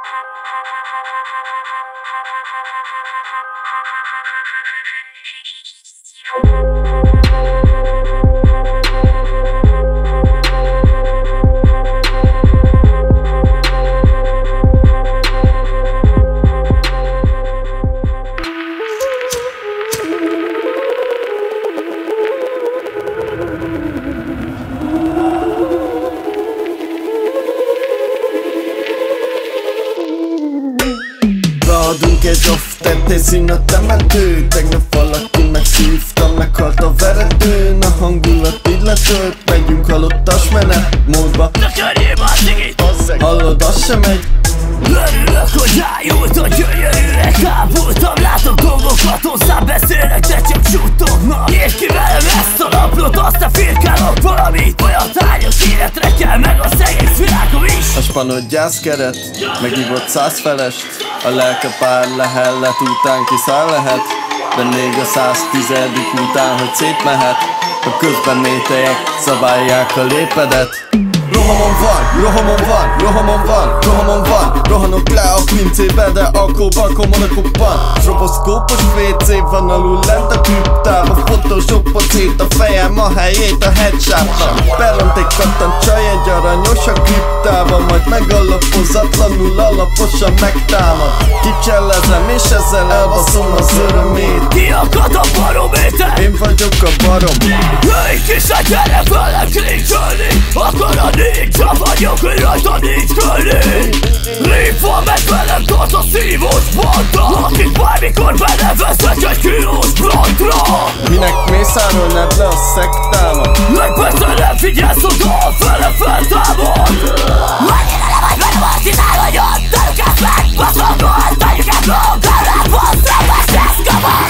Adunk egy off-tet, egy szín a temető. Tegnap valaki megszívta, meghalt a veretőn. A hangulat így letölt, megyünk halottas menet módba. Tekerjél már szigit! Hallod, az sem megy. Örülök, hogy rájultam, gyönyörűek ápultam. Látok dolgokat, hozzám beszélek, de csak suttognak. Nyisd ki velem ezt a naplót, aztán firkálok valamit. Olyan tányos életre kell meg az egész világom is. A spanott gyászkeret, megívott 100 felest. A lelke pár lehellet után kiszáll lehet. De még a 110. után, hogy szétmehet. A közben mételyek szabálják a lépedet. Rohamon van, rohamon van, rohamon van, rohamon van. Rohanok le a pincébe, de akkor balkomon a koppan. Stroboszkópos WC van alul lent a kriptában. Photoshopot szét a fejem a helyét a headshotnak. Peront egy kattant csaj, egy aranyos a kriptában. Majd megalapozatlanul alaposan megtámad. Kicsellezem és ezzel elbaszom az örömét. Ki akad a barométer? Én vagyok a barom. Egy kislány, gyere velem klincselni. Akar nincs, ha vagyok, hogy rajta nincs kölni. Limfa meg velem tart a szívós banda. Akik bármikor benevezek egy kilós blantra. Minek mészárolnád le a szektámat? Meg persze nem figyelsz oda, a fele feltámad. Annyira nem vagy velem, azt hiszem, hogy ott tanulsz meg. Baszolgol, tegyük egy bloggal, basszol, és ez kavar.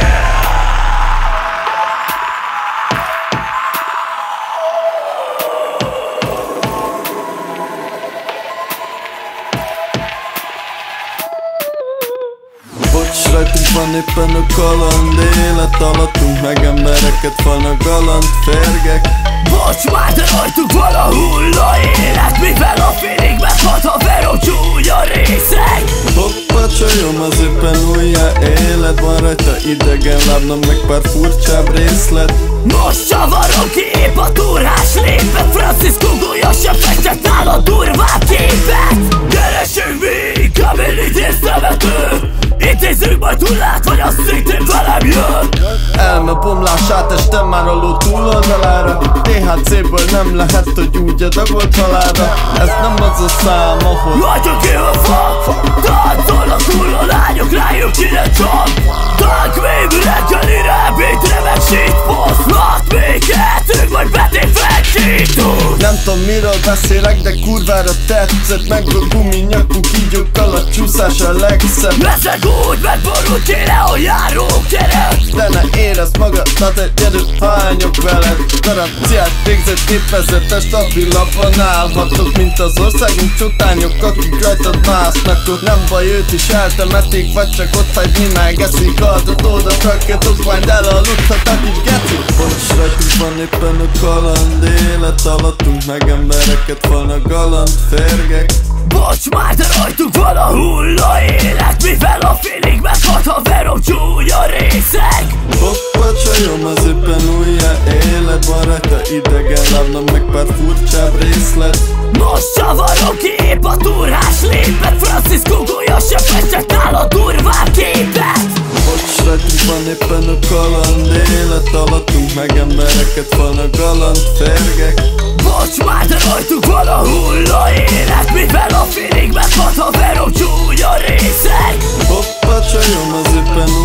Bocs, rajtunk van éppen a kaland. Élet alattunk meg embereket van a galant férgek. Bocs már, de rajtunk van a hulla élet. Mivel a félig meghalt a veró csúnya részek. Hoppa csajom, az éppen újjá élet. Van rajta idegen lábnom meg pár furcsább részlet. Most csavarom ki épp a turhás lépet. Francisco Goya sem festett nála durvább képet. Keresünk mi, Kamilidész nevető. Intézzünk majd hullát, vagy az szintén velem jön. Elmebomlás átestem már a ló túloldalára. THC-ből nem lehet, hogy úgy adagolt halálra. Ez nem az a szám, ahol Rajtunk ki a fa. Táncolnak túl a lányok, rájuk ide csak. Tánk még reggelire, beatre meg shitpost. Lát még ettünk, majd betépve egy cheetos. nem tudom miről beszélek, de kurvára tetszett. Meg a guminyakú kígyókkal a csúszás a legszebb. Leszek úgy megborult, kéne, hogy járunk, gyere. De ne érezd magadat egyedül, hányok veled. Garanciát végzett képvezetes, stabilabban állhatok, mint az országunk csotányok, akik rajtad másznak. Ott nem baj, őt is eltemetik, vagy csak ott hagyni megeszik. Altatod a trakket, ott majd elaludhat, akik geci. Bocs, rajtunk van éppen a kaland. Élet alattunk meg embereket van a galant férgek. Bocs már, de rajtunk van a hulla élet. Mivel a félig meghalt a veró csúnya részek. Hoppa csajom, az éppen újjá élet. Van rajta idegen lábnom meg pár furcsább részlet. Most csavarom ki épp a turhás lépet. Francisco Goya sem festett nála durvább képet. Bocs, rajtunk van éppen a kaland. Élet alattunk meg embereket van a galant férgek. Bocs már, de rajtunk van a hulla élet. Mivel a félig meghalt a veró csúnya részek. Hoppa csajom, az éppen